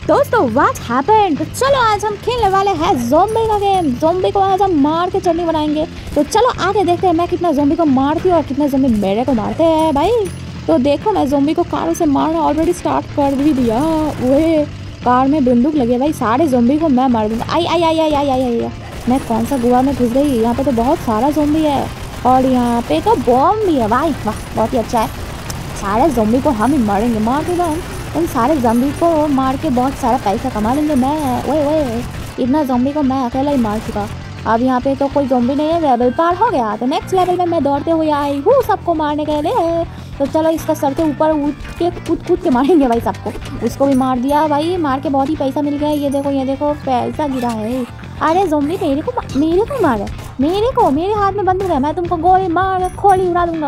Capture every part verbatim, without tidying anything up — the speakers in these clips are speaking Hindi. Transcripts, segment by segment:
दोस्तों व्हाट हैपेंड। तो चलो आज हम खेलने वाले हैं ज़ॉम्बी का गेम। ज़ॉम्बी को आज हम मार के चटनी बनाएंगे। तो चलो आगे देखते हैं मैं कितना ज़ॉम्बी को मारती हूँ और कितने ज़ॉम्बी मेरे को मारते हैं भाई। तो देखो मैं ज़ॉम्बी को कार से मारना ऑलरेडी स्टार्ट कर भी दिया। वो कार में बंदूक लगी है भाई, सारे ज़ॉम्बी को मैं मार दूँगा। आई आई आई आई आई आई आई मैं कौन सा गुआ में घुस गई। यहाँ पे तो बहुत सारा ज़ॉम्बी है और यहाँ पे तो बॉम्ब भी है भाई। वाह बहुत ही अच्छा है। सारे ज़ॉम्बी को हम ही मारेंगे, मार के हम उन सारे ज़ॉम्बी को मार के बहुत सारा पैसा कमा लेंगे। मैं ओए ओए इतना ज़ॉम्बी को मैं अकेला ही मार चुका। अब यहाँ पे तो कोई ज़ॉम्बी नहीं है, लेवल पार हो गया। तो नेक्स्ट लेवल में मैं दौड़ते हुए आई हूँ सबको मारने के लिए। तो चलो इसका सर के ऊपर उठ के कूद कूद के मारेंगे भाई सबको। उसको भी मार दिया भाई, मार के बहुत ही पैसा मिल गया। ये देखो ये देखो पैसा गिरा है। अरे ज़ॉम्बी मेरे को मेरे को मारे, मेरे को मेरे हाथ में बंदूक है, मैं तुमको गोली मार खोली उड़ा दूंगा।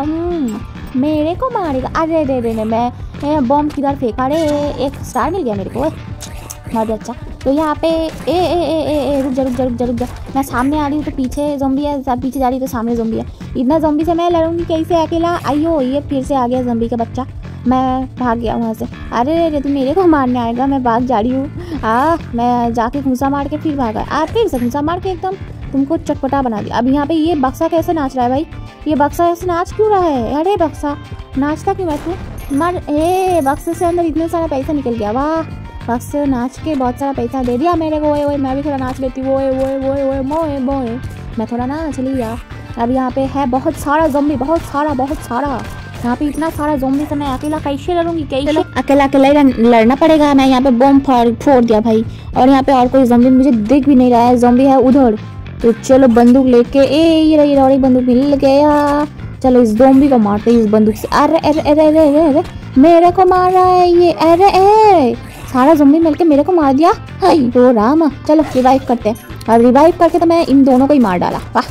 मेरे को मारेगा। अरे रे रे मैं बॉम्ब किधर फेंका। अरे एक स्टार मिल गया मेरे को, बहुत अच्छा। तो यहाँ पे ए ए ए ए ए रुक जा रुक जा रुक जा रुक जा। मैं सामने आ रही हूँ तो पीछे ज़ॉम्बी है, सब पीछे जा रही है तो सामने ज़ॉम्बी है। इतना ज़ॉम्बी से मैं लड़ूंगी कैसे अकेला। आइयो ये फिर से आ गया ज़ॉम्बी का बच्चा, मैं भाग गया वहाँ से। अरे रे तू मेरे को मारने आएगा, मैं भाग जा रही हूँ। आ मैं जाके घूसा मार के फिर भागा। आ फिर से घूसा मार के एकदम तुमको चटपटा बना दिया। अब यहाँ पे ये बक्सा कैसे नाच रहा है भाई, ये बक्सा ऐसे नाच क्यों रहा है। अरे बक्सा नाचता क्यों है तू। मर ए बक्से से अंदर इतना सारा पैसा निकल गया। वाह बक्से नाच के बहुत सारा पैसा दे दिया मेरे को। ओए ओए मैं भी थोड़ा नाच लेती हूँ। ओए ओए ओए ओए मोए मोए मैं थोड़ा नाच लिया। अब यहाँ पे है बहुत सारा ज़ॉम्बी, बहुत सारा बहुत सारा। यहाँ पे इतना सारा ज़ॉम्बी से मैं अकेला कैसे लड़ूंगी, कैसे अकेला अकेला ही लड़ना पड़ेगा। मैं यहाँ पे बम फाड़ फोड़ दिया भाई और यहाँ पे और कोई ज़ॉम्बी मुझे दिख भी नहीं रहा है। ज़ॉम्बी है उधर। तो चलो बंदूक लेके ए ये रही और एक बंदूक मिल गया। चलो इस ज़ॉम्बी को मारते हैं इस बंदूक से। अरे अरे अरे अरे अरे अरे मेरे को मार रहा है ये। अरे ए सारा ज़ॉम्बी मिलके मेरे को मार दिया। हाय तो राम। चलो रिवाइव करते हैं और रिवाइव करके तो मैं इन दोनों को ही मार डाला। वाह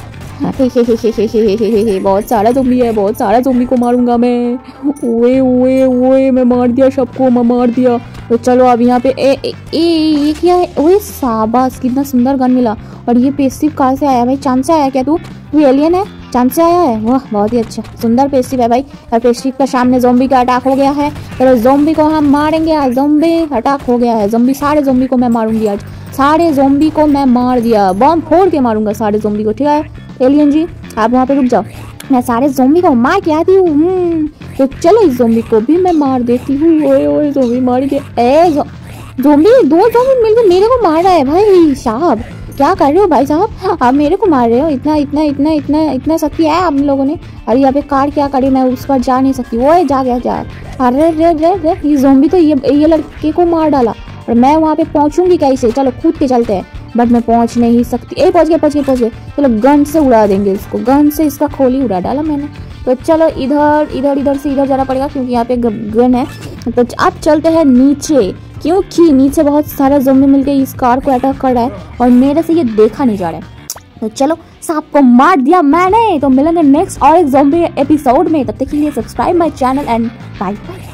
बहुत सारा ज़ॉम्बी है, बहुत सारा ज़ॉम्बी को मारूंगा मैं। ओए ओए ओए मैं मार दिया सबको, मैं मार दिया। तो चलो अब यहाँ पे ए ए ये क्या है। ओए शाबाश कितना सुंदर गन मिला। और ये पेस्टिव कहाँ से आया भाई, चांद से आया क्या तू, तू एलियन है, चांद से आया है। वाह बहुत ही अच्छा सुंदर पेस्टिव है भाई। और पेस्टिव के सामने ज़ॉम्बी का अटैक हो गया है। चलो ज़ॉम्बी को हम मारेंगे आज। ज़ॉम्बी अटैक हो गया है, ज़ॉम्बी सारे ज़ॉम्बी को मैं मारूंगी आज। सारे ज़ॉम्बी को मैं मार दिया, बम फोड़ के मारूंगा सारे ज़ॉम्बी को। ठीक है एलियन जी आप वहाँ पे रुक जाओ, मैं सारे ज़ॉम्बी को मार के आती हूँ। तो चलो इस ज़ॉम्बी को भी मैं मार देती हूँ। ओए ओए ज़ॉम्बी मार के ए ज़ॉम्बी दो ज़ॉम्बी मिलकर मेरे को मार रहा है भाई साहब। क्या कर रहे हो भाई साहब, आप मेरे को मार रहे हो। इतना इतना इतना इतना इतना शक्ति है आप लोगों ने। अरे यहाँ पे कार क्या करी, मैं उस पर जा नहीं सकती। वो जा गया जा। अरे रे रे रे ये ज़ॉम्बी तो ये ये लड़के को मार डाला और मैं वहाँ पे पहुँचूंगी कैसे। चलो कूद के चलते हैं, बट मैं पहुँच नहीं सकती। ए पहुँच गए पहुँच गए पहुँच गए। चलो गन से उड़ा देंगे इसको, गन से इसका खोली उड़ा डाला मैंने। तो चलो इधर इधर इधर से इधर जाना पड़ेगा क्योंकि यहाँ पे गन है। तो अब चलते हैं नीचे क्योंकि नीचे बहुत सारा ज़ॉम्बी मिलके इस कार को अटैक कर रहा है और मेरे से ये देखा नहीं जा रहा है। तो चलो सांप को मार दिया मैंने। तो मिलेंगे नेक्स्ट और एक ज़ॉम्बी एपिसोड में, तब तक के लिए subscribe my channel and bye bye.